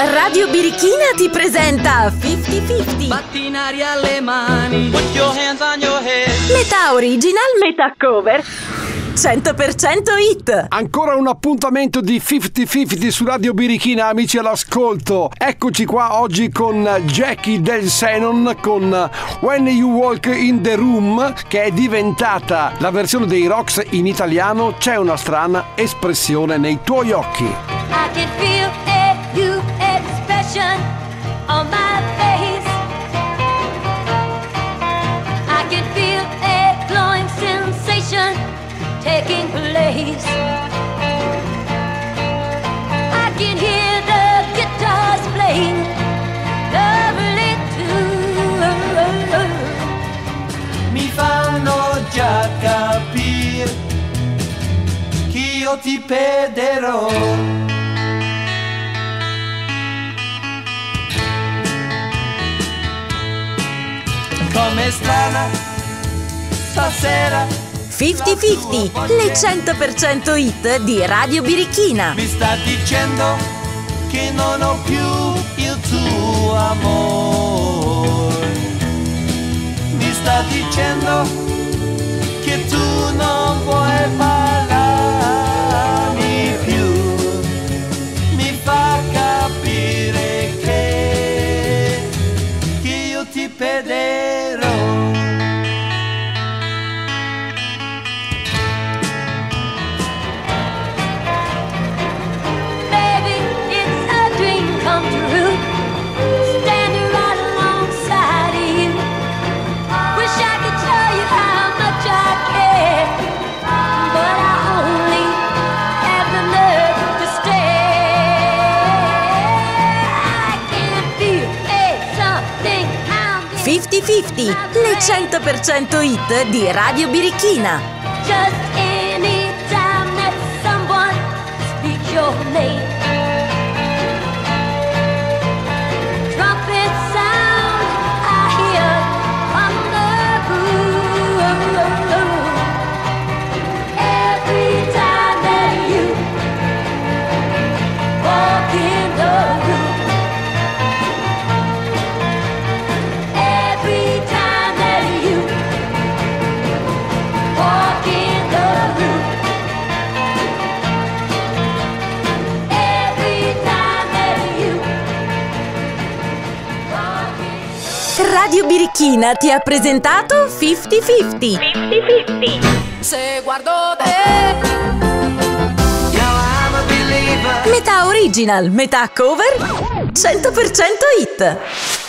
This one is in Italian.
Radio Birichina ti presenta 50-50. Batti in aria le mani. Put your hands on your head. Metà original, metà cover. 100% hit. Ancora un appuntamento di 50-50 su Radio Birichina, amici all'ascolto. Eccoci qua oggi con Jackie Del Senon con When You Walk in the Room, che è diventata la versione dei Rocks in italiano. C'è una strana espressione nei tuoi occhi. I can feel a new expression on my face. I can feel a glowing sensation taking place. I can hear the guitars playing lovely tune. Mi fanno già capire che io ti perderò. Come strana stasera 50-50, le 100% hit di Radio Birichina. mi sta dicendo che non ho più il tuo amore. Mi sta dicendo che tu non vuoi parlarmi più. Mi fa capire che io ti perderò. Baby, it's a dream come true. Standing right alongside of you. Wish I could tell you how much I care, but I only have the nerve to stare. I can feel something I'm 50-50, le 100% hit di Radio Birichina. just any time that someone speaks your name. Trumpet sound I hear on the roof. Every time that you walk in the room. Every time that you walk in the room. Every time that you walk in. Radio Birichina ti ha presentato 50-50. 50-50. Se guardo te, now I'm a believer. Metà original, metà cover, 100% hit.